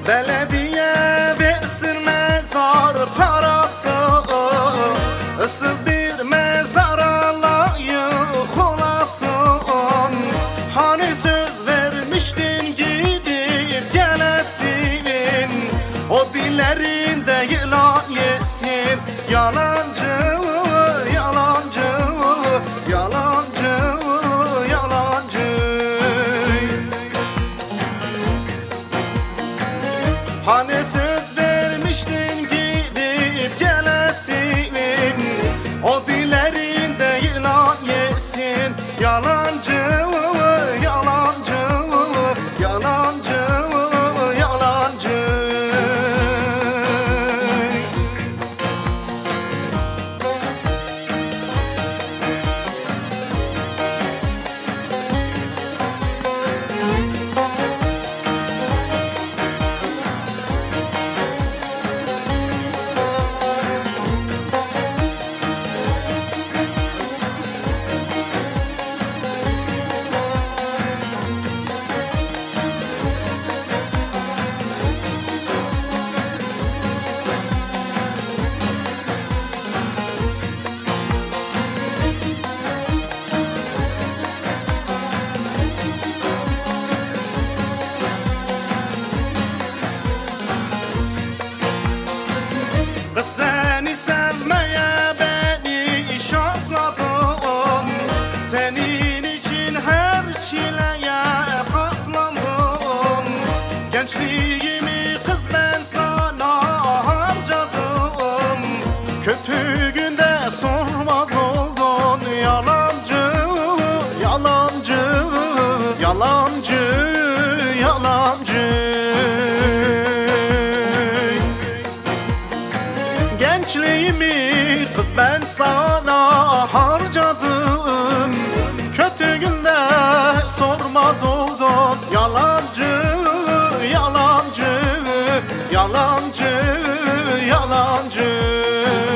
Belediye versin mezar parası, ıssız bir mezara layık olasın. Hani söz vermiştin gidip gelesin, o dillerinde yılan yesin. Yalancı, yalancı, yalancı, yalancı. Hani söz vermiştin gidip gelesin, o dillerinde yılan yesin. Yalancı, yalancı, yalancı, yalancı. Kız seni sevmeye beni şartladım, senin için her çileye katlandım. Gençliğimi kız ben sana harcadım, kötü günde sormaz oldun. Yalancı, yalancı, yalancı, yalancı. Gençliğimi kız ben sana harcadım, kötü günde sormaz oldun. Yalancı, yalancı, yalancı, yalancı.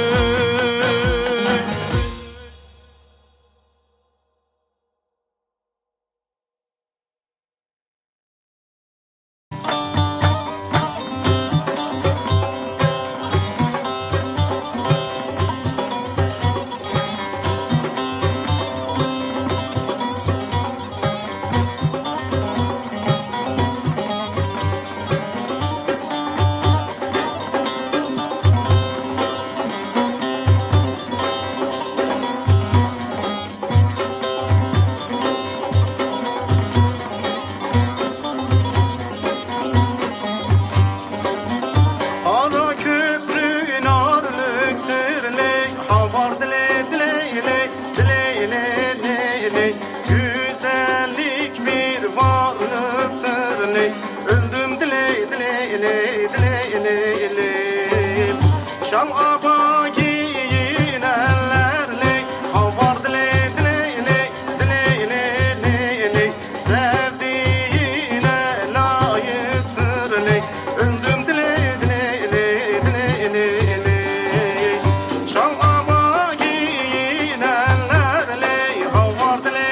Güzellik bir varlıktır, öldüm dile dile dile dile dile. Şal aba giyin ellerle, havar dile dile dile dile dile. Sevdiğine layıktır, öldüm dile dile dile dile dile. Şal aba giyin ellerle, havar dile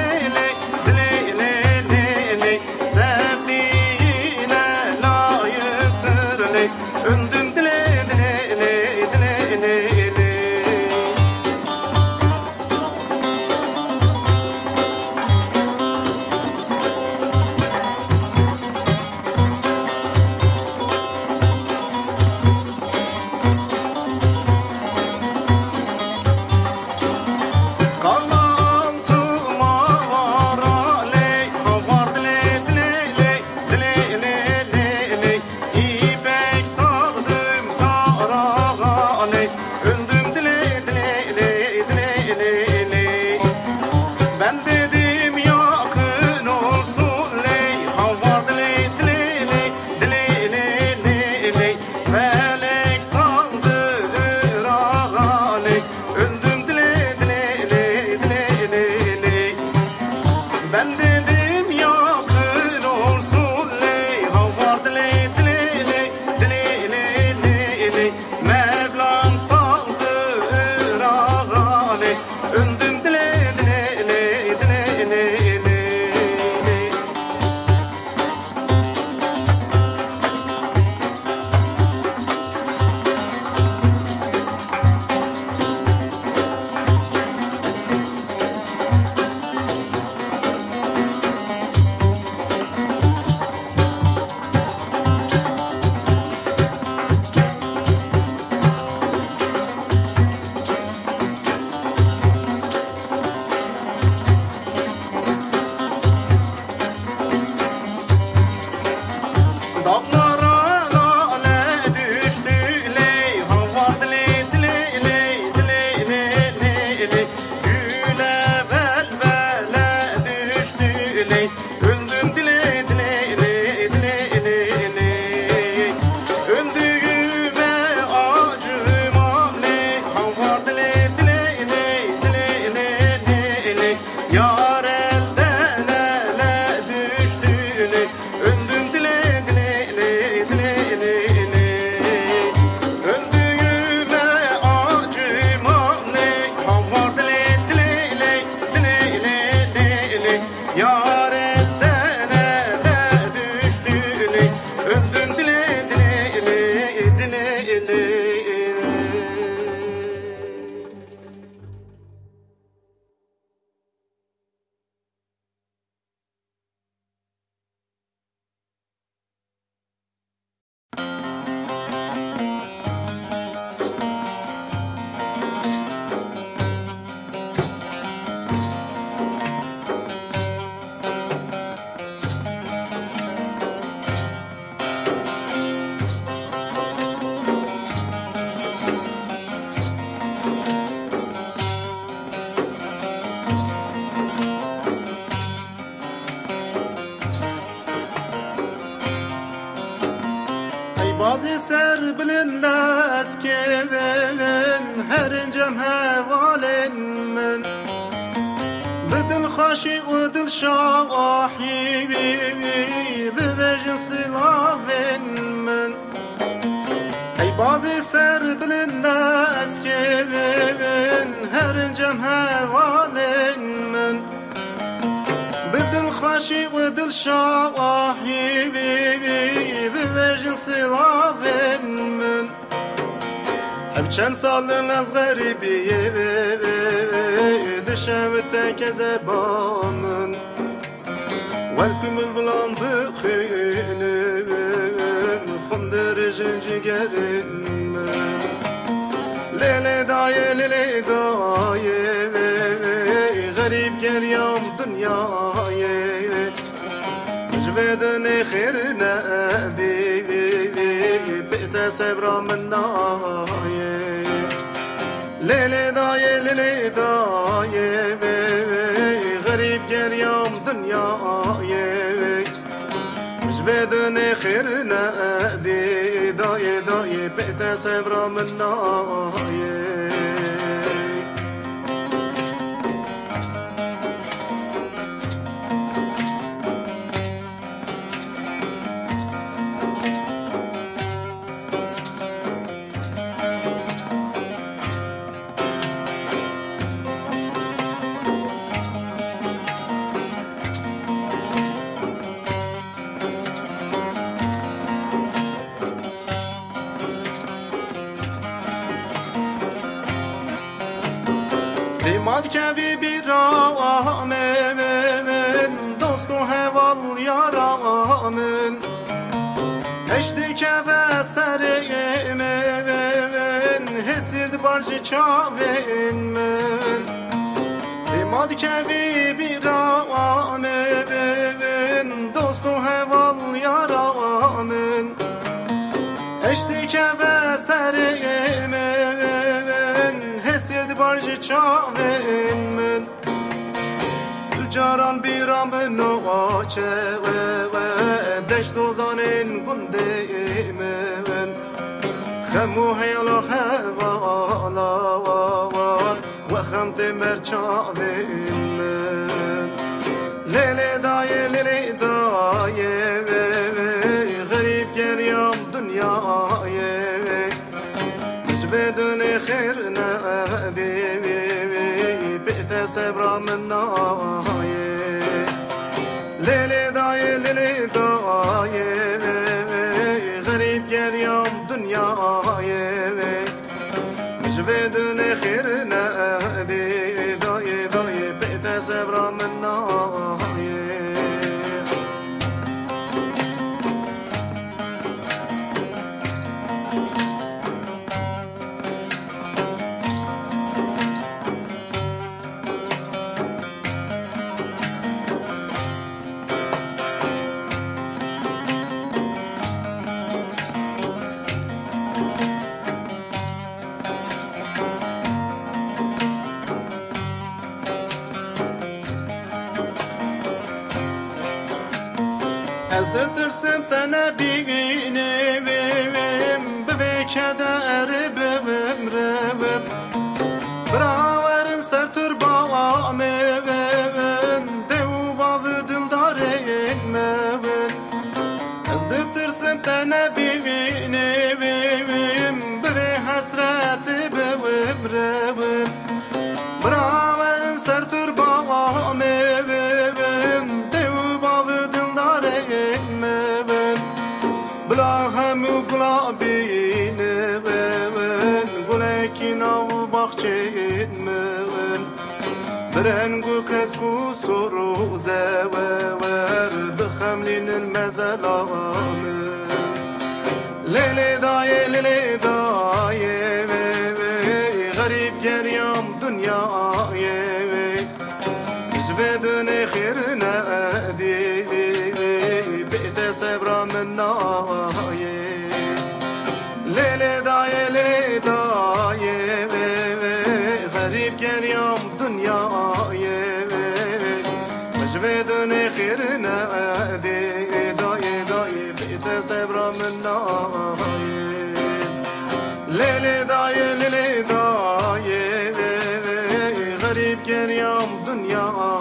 öldüm dile dile dile dile dile. bazı ser bilin leskevin herincem hevalin min بدل خاشي ودل شاحي ببجن سلافن من اي بازي سر بالناس كبن هرنجم هوالن من بدل خاشي ودل شاحي ببجن سلافن من چند سال از غریبیه دشمتك زبامن والبم البلان بخيل خندر جنجگرن ليلة داية ليلة داية غريب گريام دنياية جبدني خيرنا دي بقت سبرا من ناية ليلة داية ليلة داية غريب گريام دنياية جبدني خيرنا دي داية داية بقت سبرا من ناية ماد کوی بیرامن دوست و هوال یارامن اشتی کوی سرمن حسیرد بارجی چاوین من ماد کوی بیرامن دوست و هوال یارامن اشتی کوی سرمن حسیرد بارجی چاوین من جاران بیرام نوچه دش سوزانین گنده من خمو حیالا خوالا و خمت مرچاوین من لیلی دایه غریب گریام دنیایه بدون خير نادي بقت سبرا من نايه ليلي دايه غريب گريام دنيايه مش بدون خير نادي دايه بقت سبرا من نايه از دترسم تنبیینم به کدر بمرم براورم سر تربام دو باو دلدارم از دترسم تنبیینم به حسرت بمرم براورم سر تربام بلا همو گلابین من گلکین و باغچین من برنگو کسکو سروزه ور بخملین المزلام لیلی دایه غریب گریام دنیایه جبدن خیر نادی بقت سبرا من نايه ليلة دايه غريب گريام دنيايه مجبدن خير نادي دايه بقت سبرا من نايه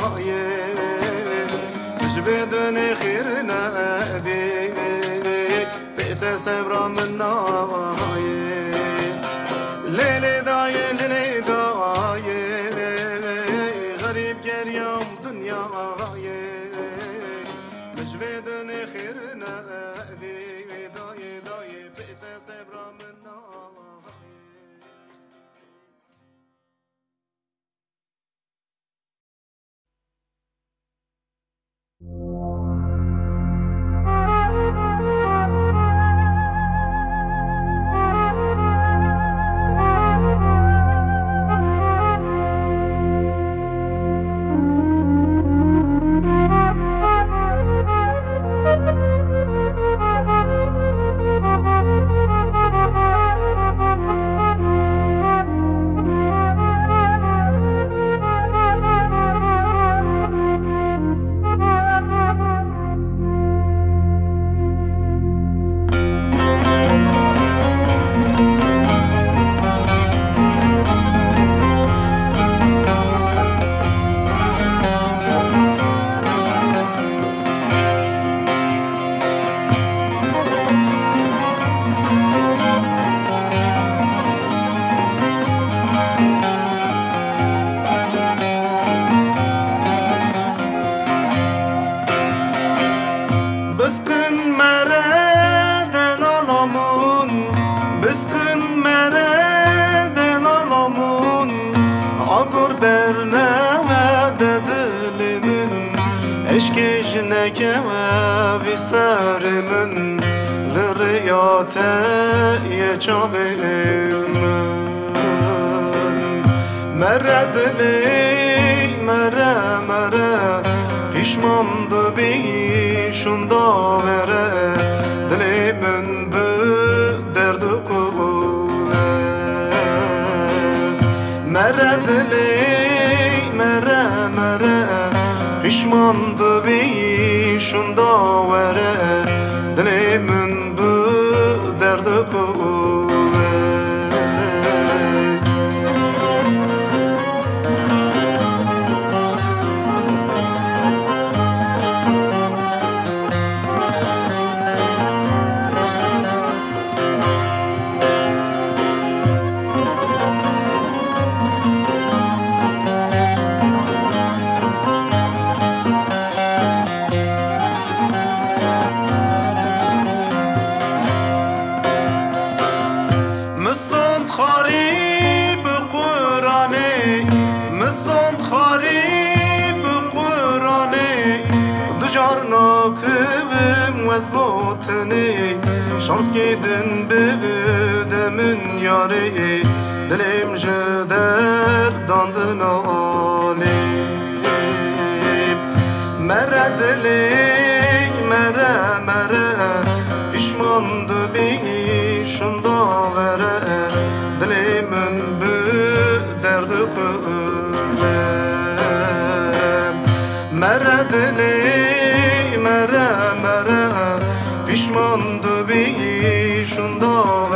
جبدن خيرنا دي بيت سبرا من ناي ليلي داي ليلي داي غريب جريام دنيا جبدن خيرنا دي داي داي بيت سبرا من ناي سرمن لرياته يجابم مرد لي مرة پشماند بیشون داوره دلی من به درد کوله مرد لی مرة پشماند بیشون داوره دلی من به درد کوله از باطنی شانس گیدن به دمن یاری دلیم جدر داندن آلی مرد لی مرة پشماند بیشون داوره دلیمن به درد کوله مرد لی مرة پشماند بیشون داوره